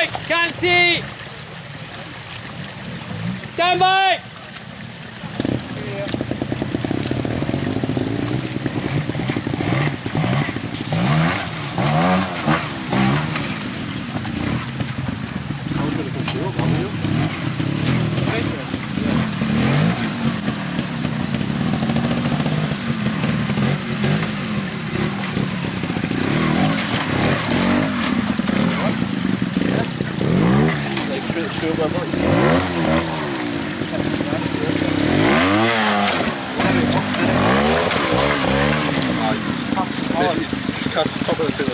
Alex, can't see. Stand by. Cut the top of the